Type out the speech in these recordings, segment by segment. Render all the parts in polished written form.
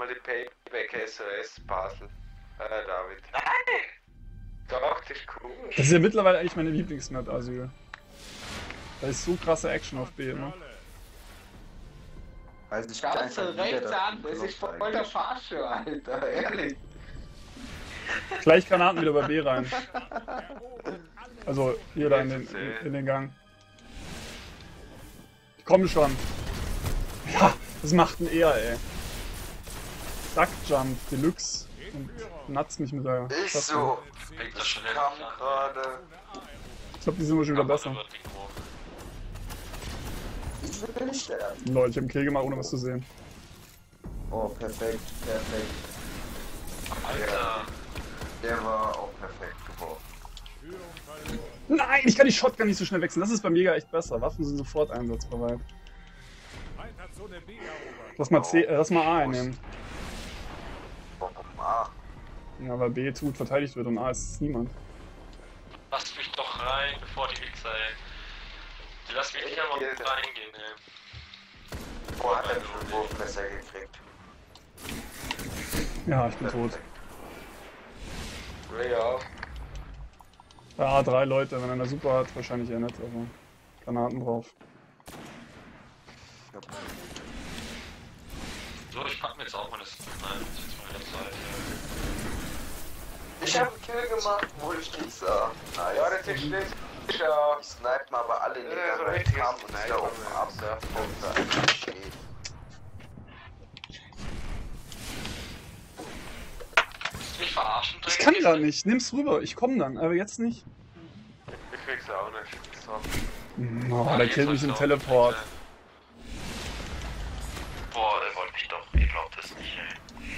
mal die Payback SOS Basel. David. Nein! Doch, das ist cool. Das ist ja mittlerweile eigentlich meine Lieblingsmap, Asyl. Da ist so krasse Action auf B immer. Also ich Ganz rechts an, das ist voll der Farsche, Alter, ehrlich. Gleich Granaten wieder bei B rein. Also hier da in den Gang. Ich komme schon. Ja, das macht ein eher, ey. Duckjump, Deluxe. Und natzt mich mit der. Ist so. Ich kam gerade. Ich glaube, die sind wir schon wieder besser. Ich will nicht sterben. Leute, ich hab einen Kill gemacht, ohne was zu sehen. Oh, perfekt, perfekt. Alter! Der war auch perfekt geworfen. Nein, ich kann die Shotgun nicht so schnell wechseln. Das ist beim Jäger echt besser. Waffen sind sofort einsatzbereit. Lass mal lass mal A einnehmen. Warum A? Ja, weil B gut verteidigt wird und A ist niemand. Lasst mich doch rein, bevor die Wichser, ey. Die lassen mich nicht einmal reingehen, ey. Boah, hat er schon einen Wurfmesser gekriegt. Ja, ich bin tot. Ja. Ja, 3 Leute. Wenn einer super hat, wahrscheinlich eher nicht, aber Granaten drauf. So, ich pack mir jetzt auch mal das. Nein, das ist jetzt mal der Zeit. Ich hab einen Kill gemacht, wo ich nicht sah. Nice. Ja, das ist schlecht. Ja. Ich snipe aber alle Ja, Digga, so weil richtig kam und da oben ab. Und da steht. Willst du mich verarschen? Ich kann da nicht. Nimm's rüber. Ich komm dann, aber jetzt nicht. Ich krieg's auch nicht. So. Oh, der killt mich im Teleport. Boah, der wollte mich doch. Ihr glaubt es nicht, ey.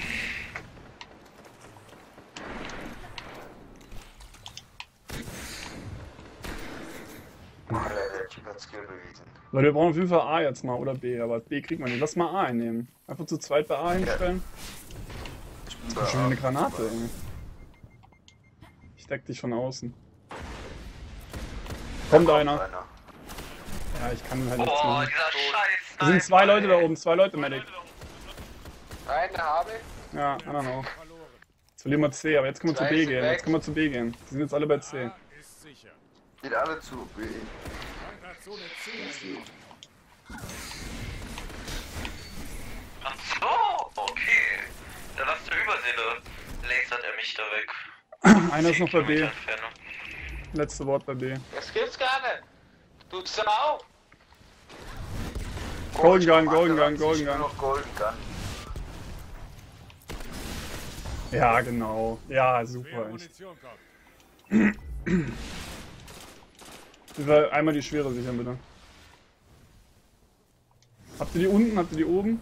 Alter, der Typ hat Skill bewiesen. Leute, wir brauchen auf jeden Fall A jetzt mal oder B, aber B kriegt man nicht. Lass mal A einnehmen. Einfach zu zweit bei A hinstellen. Ich bin Das ist schon wieder eine Granate, ey. Ich deck dich von außen. Kommt einer. Ja, ich kann halt nichts Boah, machen. dieser Scheiß. Da sind 2 Leute da oben, 2 Leute, Medic. Eine habe ich. Ja, anderen auch. Jetzt verlieren wir C, aber jetzt können wir zu Zwei B sind gehen. weg. Jetzt können wir zu B gehen. Die sind jetzt alle bei C. Geht alle zu B. Ach so, okay. Da lasst ihr Überseele. Lasert er mich da weg. Einer ist noch bei B. Kilometer Entfernung. Letzte Wort bei B. Das gibt's gar nicht. Du Sau. Golden Gun, Golden Gun, Golden Nur Gun. noch Golden Gun. Ja, genau. Ja, super. Echt. Einmal die Schwere sichern, bitte. Habt ihr die unten? Habt ihr die oben?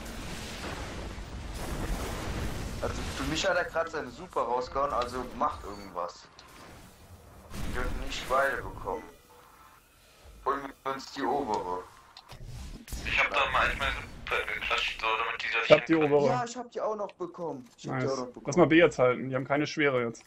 Also für mich hat er gerade seine Super rausgehauen, also macht irgendwas. Wir dürfen nicht beide bekommen. Holen wir uns die obere. Ich hab da mal meine Super geklatscht, so damit dieser Ich hab die obere. Ja, ich hab die auch noch bekommen. Ich hab die auch Nice. noch bekommen. Lass mal B jetzt halten. Die haben keine Schwere jetzt.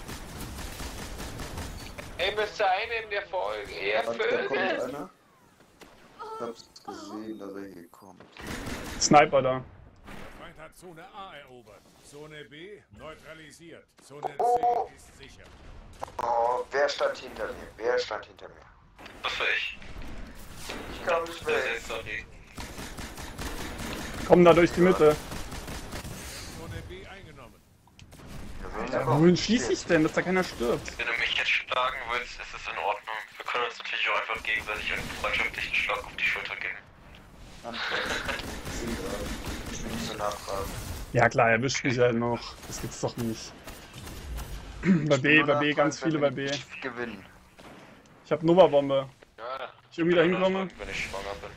Ey, müsste einer in der Folge. Er Warte, da kommt Vögel. einer. Ich hab's gesehen, dass er hier kommt. Sniper da. Der Feind hat Zone A erobert. Zone B neutralisiert. Zone C Oh. ist sicher. Oh, wer stand hinter mir? Wer stand hinter mir? Das war ich. Ich kam nicht Das weg. ist jetzt sorry. Kommen da durch die Mitte. Zone B eingenommen. Ja, Wohin schieße ich denn, dass da keiner stirbt? Wenn du mich jetzt schlagen willst, ist es in Ordnung. Wir können uns natürlich auch einfach gegenseitig einen freundschaftlichen Schlag auf die Schulter geben. Ich muss so nachfragen. Ja klar, er erwischt mich halt noch. Das gibt's doch nicht. Bei B, ganz viele bei B. Ich gewinnen. Ich hab Nova-Bombe. Ja, Ich irgendwie da hinkomme. Wenn ich schwanger bin.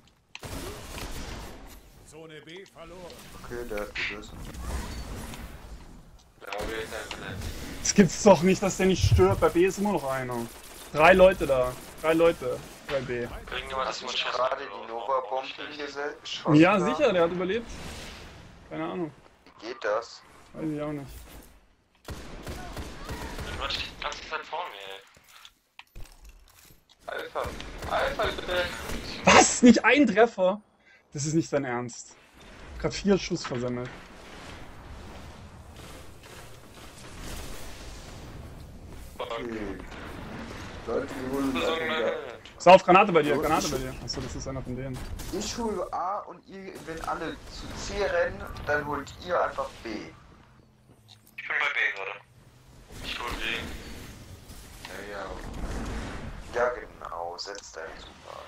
Zone B verloren. Okay, der hat gelöst. glaube ich einfach nicht. Das gibt's doch nicht, dass der nicht stirbt. Bei B ist immer noch einer. 3 Leute da. 3 Leute bei B. Irgendjemand hat Hast du mal nicht Schuss gerade abgeworfen. die Nova-Bombe hier geschossen? Ja, sicher, der hat überlebt. Keine Ahnung. Wie geht das? Weiß ich auch nicht. Du steht die ganze Zeit vor mir, ey. Alpha. Alpha, bitte. Was? Nicht ein Treffer? Das ist nicht dein Ernst. Gerade 4 Schuss versammelt. Taktik. Leute, wir holen So einfach wieder. Pass auf, Granate bei dir, Granate bei dir. Achso, das ist einer von denen. Ich hole A und ihr, wenn alle zu C rennen, dann holt ihr einfach B. Ich bin bei B gerade. Ich hol B. Ja, ja. Ja, genau, setz deinen Super.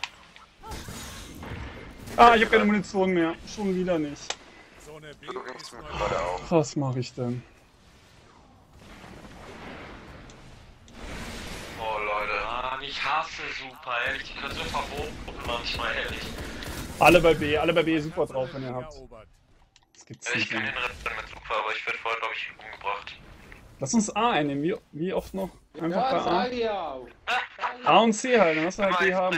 Ah, ich hab keine Munition mehr. Schon wieder nicht. Zone B Du ringst ist mir neutral. gerade auf. Was mache ich denn? Oh Leute, Mann, ich hasse Super, ehrlich. Die können so verboten manchmal, ehrlich. Alle bei B super drauf, wenn ihr habt. Erobert. Das gibt's Ja, ich nicht kann mehr. hinrennen mit Super, aber ich werde vorher, glaube ich, umgebracht. Lass uns A einnehmen. Wie oft noch? Einfach Ja, bei sag ich auch. A. A und C halt, dann lass wir halt B haben.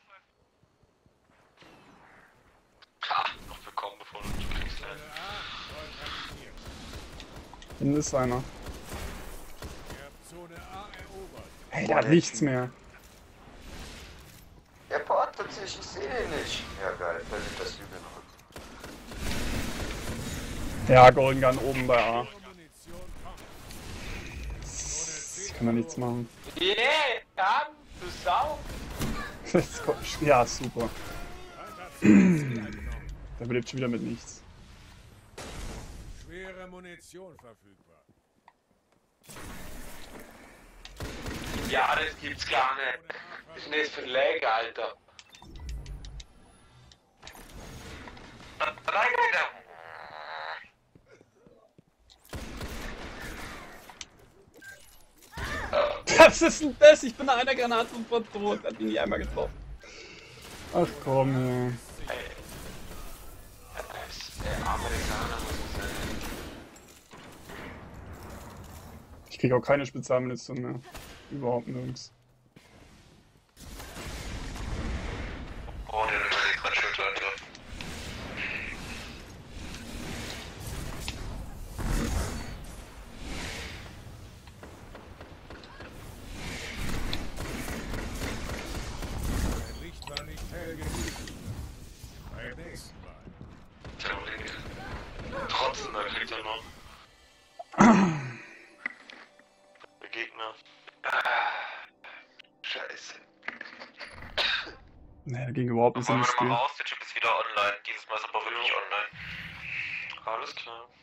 Ha, noch bekommen, bevor du kriegst. Zone A neutralisiert. Hinten ist einer. Ihr habt Zone A erobert. Hey, der hat nichts mehr. Er portet sich, ich sehe ihn nicht. Ja, geil, fällt das Übel noch. Ja, Golden Gun oben bei A. Eure Munition kommt. Ich kann da nichts machen. Yeah, Jan, du Sau. Ja, super. Alter, Zone C eingenommen. Der belebt schon wieder mit nichts. Schwere Munition verfügbar. Ja, das gibt's gar nicht. Was ist denn das für ein Lag, Alter? Was ist denn das? Ich bin nach einer Granate sofort tot. Hat mich nicht einmal getroffen. Ach komm, ja. Der Amerikaner muss es sein. Ich krieg auch keine Spezialmunition mehr. Überhaupt nirgends. Oh, der überlegt gerade Schulterangriff. Mein Licht war nicht hell genug. Beim nächsten Mal. Der Link. Trotzdem, da kriegt er noch. Der Gegner. Scheiße. Nee, der ging überhaupt nicht in Wollen das wir mal Spiel. raus? Der Typ ist wieder online. Dieses Mal ist aber wirklich online. Alles klar.